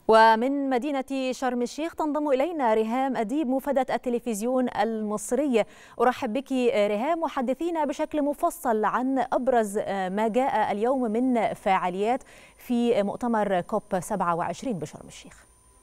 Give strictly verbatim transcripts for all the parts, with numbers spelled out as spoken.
ومن مدينة شرم الشيخ تنضم إلينا ريهام أديب مفادة التلفزيون المصري. أرحب بك ريهام، وحدثينا بشكل مفصل عن أبرز ما جاء اليوم من فعاليات في مؤتمر كوب سبعة وعشرين بشرم الشيخ.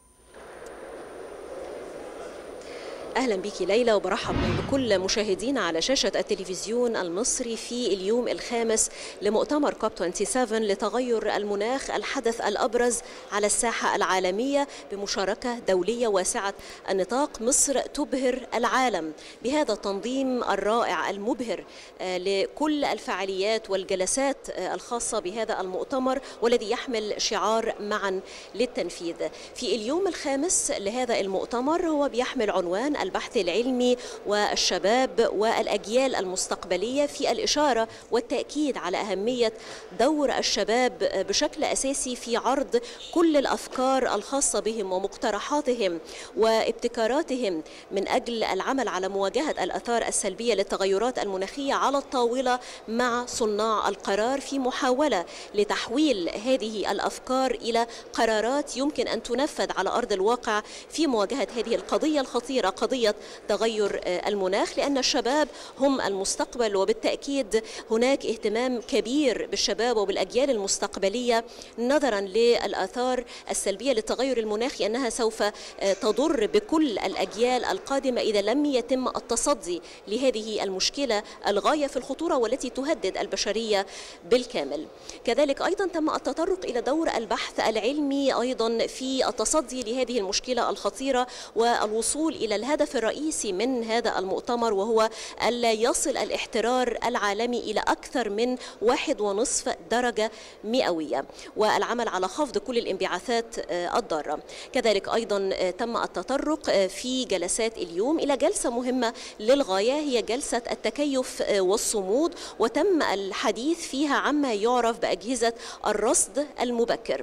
أهلا بك ليلى، وبرحب بكل مشاهدينا على شاشة التلفزيون المصري في اليوم الخامس لمؤتمر كوب سبعة وعشرين لتغير المناخ، الحدث الأبرز على الساحة العالمية بمشاركة دولية واسعة النطاق. مصر تبهر العالم بهذا التنظيم الرائع المبهر لكل الفعاليات والجلسات الخاصة بهذا المؤتمر، والذي يحمل شعار معا للتنفيذ. في اليوم الخامس لهذا المؤتمر هو بيحمل عنوان البحث العلمي والشباب والأجيال المستقبلية، في الإشارة والتأكيد على أهمية دور الشباب بشكل أساسي في عرض كل الأفكار الخاصة بهم ومقترحاتهم وابتكاراتهم من أجل العمل على مواجهة الآثار السلبية للتغيرات المناخية على الطاولة مع صناع القرار، في محاولة لتحويل هذه الأفكار إلى قرارات يمكن أن تنفذ على أرض الواقع في مواجهة هذه القضية الخطيرة، قضية تغير المناخ، لأن الشباب هم المستقبل. وبالتأكيد هناك اهتمام كبير بالشباب وبالأجيال المستقبلية نظرا للآثار السلبية للتغير المناخي، أنها سوف تضر بكل الأجيال القادمة إذا لم يتم التصدي لهذه المشكلة الغاية في الخطورة والتي تهدد البشرية بالكامل. كذلك أيضا تم التطرق إلى دور البحث العلمي أيضا في التصدي لهذه المشكلة الخطيرة والوصول إلى الهدف الرئيسي من هذا المؤتمر، وهو ألا يصل الاحترار العالمي إلى أكثر من واحد ونصف درجة مئوية، والعمل على خفض كل الانبعاثات الضارة. كذلك أيضا تم التطرق في جلسات اليوم إلى جلسة مهمة للغاية، هي جلسة التكيف والصمود، وتم الحديث فيها عما يعرف بأجهزة الرصد المبكر.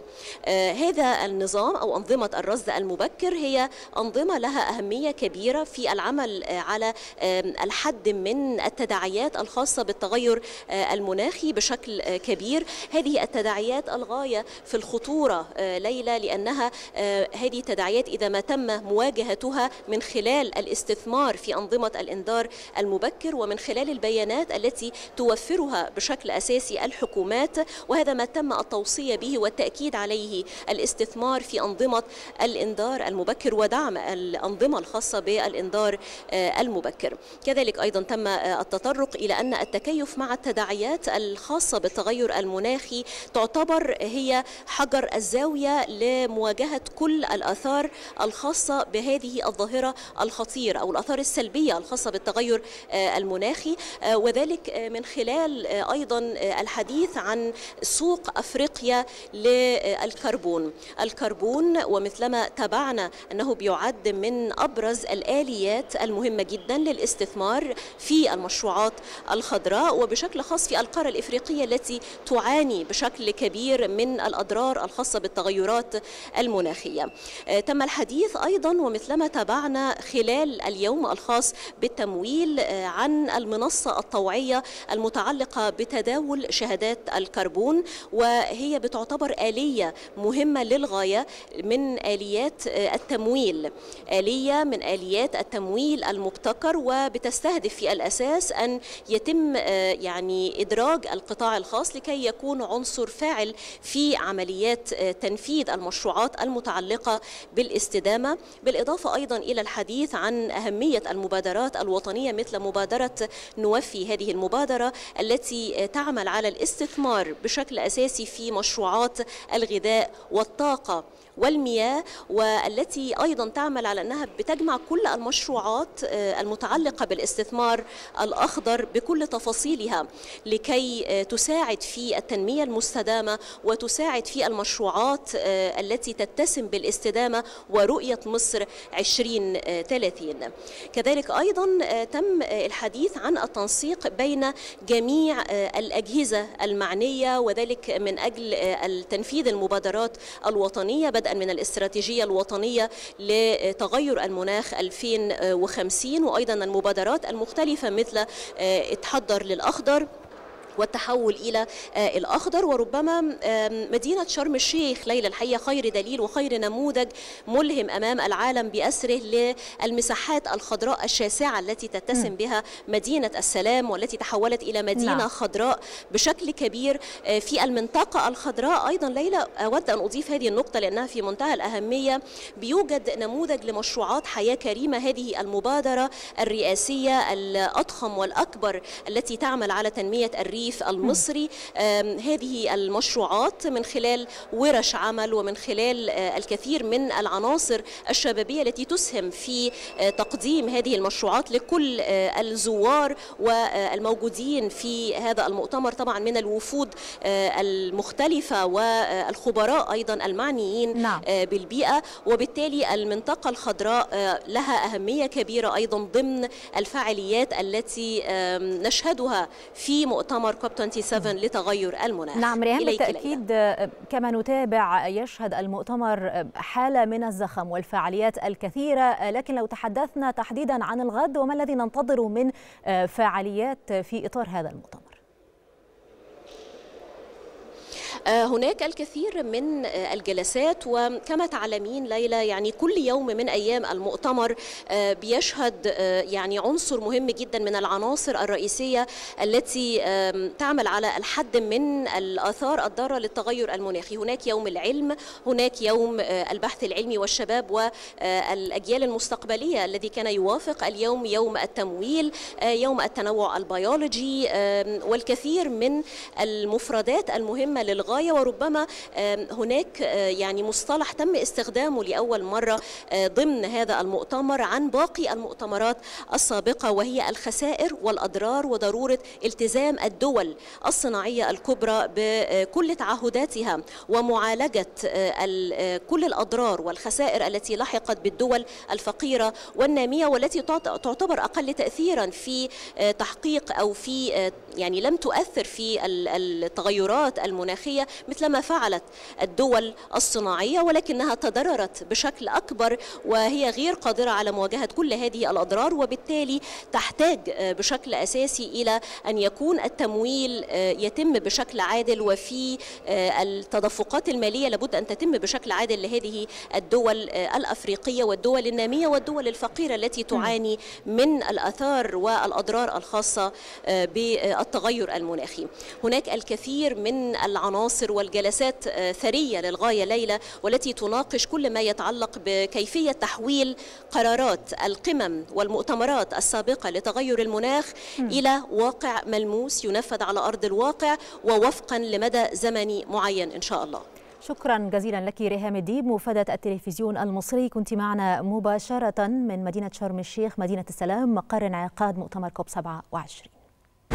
هذا النظام أو أنظمة الرصد المبكر هي أنظمة لها أهمية كبيرة في العمل على الحد من التداعيات الخاصة بالتغير المناخي بشكل كبير. هذه التداعيات الغاية في الخطورة ليلى، لأنها هذه التداعيات إذا ما تم مواجهتها من خلال الاستثمار في أنظمة الإنذار المبكر ومن خلال البيانات التي توفرها بشكل أساسي الحكومات، وهذا ما تم التوصية به والتأكيد عليه، الاستثمار في أنظمة الإنذار المبكر ودعم الأنظمة الخاصة بالإنذار المبكر. كذلك أيضا تم التطرق إلى أن التكيف مع التداعيات الخاصة بالتغير المناخي تعتبر هي حجر الزاوية لمواجهة كل الآثار الخاصة بهذه الظاهرة الخطيرة أو الآثار السلبية الخاصة بالتغير المناخي، وذلك من خلال أيضا الحديث عن سوق أفريقيا للكربون. الكربون ومثلما تابعنا أنه بيعد من أبرز الآليات المهمة جدا للاستثمار في المشروعات الخضراء، وبشكل خاص في القارة الإفريقية التي تعاني بشكل كبير من الأضرار الخاصة بالتغيرات المناخية. تم الحديث أيضا ومثلما تابعنا خلال اليوم الخاص بالتمويل عن المنصة الطوعية المتعلقة بتداول شهادات الكربون، وهي بتعتبر آلية مهمة للغاية من آليات التمويل، آلية من آليات التمويل المبتكر، وبتستهدف في الأساس أن يتم يعني إدراج القطاع الخاص لكي يكون عنصر فاعل في عمليات تنفيذ المشروعات المتعلقة بالاستدامة، بالإضافة أيضا إلى الحديث عن أهمية المبادرات الوطنية مثل مبادرة نوفي. هذه المبادرة التي تعمل على الاستثمار بشكل أساسي في مشروعات الغذاء والطاقة والمياه، والتي أيضا تعمل على أنها بتجمع كل المشروعات المتعلقة بالاستثمار الأخضر بكل تفاصيلها لكي تساعد في التنمية المستدامة وتساعد في المشروعات التي تتسم بالاستدامة ورؤية مصر عشرين ثلاثين. كذلك أيضا تم الحديث عن التنسيق بين جميع الأجهزة المعنية، وذلك من أجل تنفيذ المبادرات الوطنية بدءا من الاستراتيجية الوطنية لتغير المناخ ألفين وخمسين، وأيضا المبادرات المختلفة مثل اتحضر للأخضر والتحول إلى الأخضر. وربما مدينة شرم الشيخ ليلى الحقيقة خير دليل وخير نموذج ملهم أمام العالم بأسره للمساحات الخضراء الشاسعة التي تتسم بها مدينة السلام، والتي تحولت إلى مدينة نعم. خضراء بشكل كبير في المنطقة الخضراء. أيضا ليلى أود أن أضيف هذه النقطة لأنها في منتهى الأهمية، بيوجد نموذج لمشروعات حياة كريمة، هذه المبادرة الرئاسية الأضخم والأكبر التي تعمل على تنمية الريف المصري. هذه المشروعات من خلال ورش عمل ومن خلال الكثير من العناصر الشبابية التي تسهم في تقديم هذه المشروعات لكل الزوار والموجودين في هذا المؤتمر، طبعا من الوفود المختلفة والخبراء أيضا المعنيين نعم. بالبيئة. وبالتالي المنطقة الخضراء لها أهمية كبيرة أيضا ضمن الفعاليات التي نشهدها في مؤتمر كوب سبعة وعشرين لتغير المناخ. نعم ريهام، بالتأكيد كما نتابع يشهد المؤتمر حالة من الزخم والفعاليات الكثيرة، لكن لو تحدثنا تحديدا عن الغد وما الذي ننتظره من فعاليات في إطار هذا المؤتمر؟ هناك الكثير من الجلسات، وكما تعلمين ليلى يعني كل يوم من أيام المؤتمر بيشهد يعني عنصر مهم جدا من العناصر الرئيسية التي تعمل على الحد من الآثار الضارة للتغير المناخي. هناك يوم العلم، هناك يوم البحث العلمي والشباب والأجيال المستقبلية الذي كان يوافق اليوم يوم التمويل، يوم التنوع البيولوجي، والكثير من المفردات المهمة للغاية. وربما هناك يعني مصطلح تم استخدامه لأول مرة ضمن هذا المؤتمر عن باقي المؤتمرات السابقة، وهي الخسائر والأضرار وضرورة التزام الدول الصناعية الكبرى بكل تعهداتها ومعالجة كل الأضرار والخسائر التي لحقت بالدول الفقيرة والنامية، والتي تعتبر أقل تأثيرا في تحقيق أو في يعني لم تؤثر في التغيرات المناخية مثلما فعلت الدول الصناعية، ولكنها تضررت بشكل أكبر وهي غير قادرة على مواجهة كل هذه الأضرار. وبالتالي تحتاج بشكل أساسي إلى أن يكون التمويل يتم بشكل عادل، وفي التدفقات المالية لابد أن تتم بشكل عادل لهذه الدول الأفريقية والدول النامية والدول الفقيرة التي تعاني من الآثار والأضرار الخاصة بالتغير المناخي. هناك الكثير من العناصر والجلسات ثرية للغاية ليلى، والتي تناقش كل ما يتعلق بكيفية تحويل قرارات القمم والمؤتمرات السابقة لتغير المناخ م. إلى واقع ملموس ينفذ على أرض الواقع ووفقا لمدى زمني معين إن شاء الله. شكرا جزيلا لك ريهام الديب، مفادة التلفزيون المصري، كنت معنا مباشرة من مدينة شرم الشيخ مدينة السلام مقر انعقاد مؤتمر كوب سبعة وعشرين.